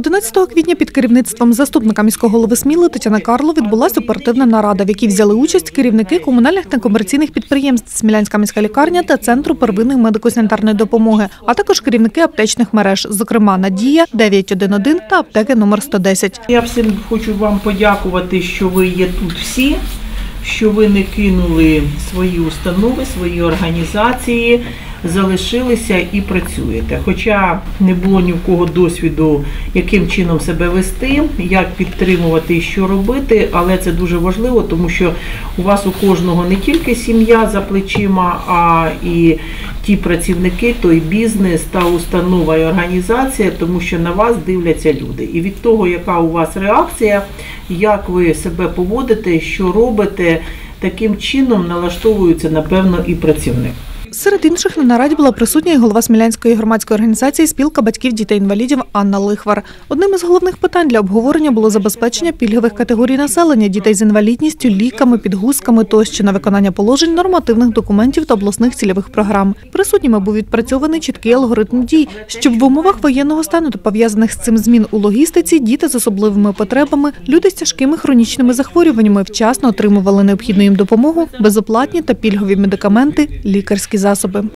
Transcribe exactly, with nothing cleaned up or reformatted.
одинадцятого квітня під керівництвом заступника міського голови Сміли Тетяни Карло відбулася оперативна нарада, в якій взяли участь керівники комунальних та комерційних підприємств Смілянська міська лікарня та Центру первинної медико-санітарної допомоги, а також керівники аптечних мереж, зокрема «Надія», дев'ять один один та аптеки номер сто десять. Я всім хочу вам подякувати, що ви є тут всі, що ви не кинули свої установи, свої організації, залишилися і працюєте. Хоча не було ні в кого досвіду, яким чином себе вести, як підтримувати і що робити, але це дуже важливо, тому що у вас у кожного не тільки сім'я за плечима, а і ті працівники, той бізнес, та установа і організація, тому що на вас дивляться люди. І від того, яка у вас реакція, як ви себе поводите, що робите, таким чином налаштовується, напевно, і працівник. Серед інших на нараді була присутня і голова Смілянської громадської організації «Спілка батьків дітей-інвалідів» Анна Лихвар. Одним із головних питань для обговорення було забезпечення пільгових категорій населення – дітей з інвалідністю, ліками, підгузками тощо на виконання положень нормативних документів та обласних цільових програм. Присутніми був відпрацьований чіткий алгоритм дій, щоб в умовах воєнного стану та пов'язаних з цим змін у логістиці діти з особливими потребами, люди з тяжкими хронічними захворюваннями вчасно отримували необхідну їм допомогу, безоплатні та пільгові медикаменти, лікарські засоби.